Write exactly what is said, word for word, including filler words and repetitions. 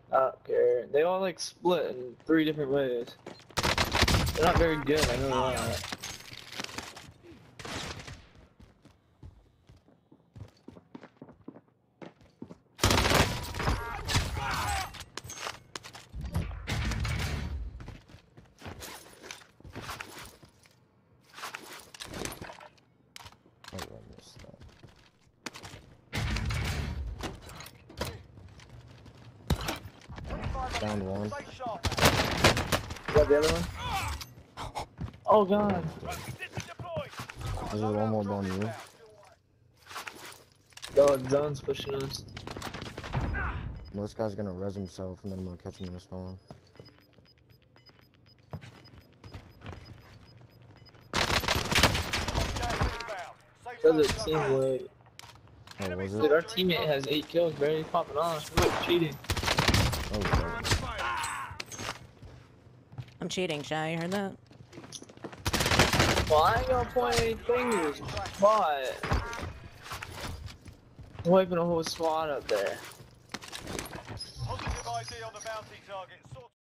I don't care. They all like split in three different ways. They're not very good, I know that. Down one. Got the other one? Oh god. There's one more on you. Oh, zone's pushing us. Well, this guy's gonna res himself and then I'm gonna catch him in the spawn. Does it seem like... Oh, was it? Dude, our teammate has eight kills, barely popping off. Look, cheating. Oh, okay. I'm cheating, Shy. You heard that? Well, I ain't gonna point any fingers, but... Wiping a whole squad up there. Positive I D on the bounty target. Sort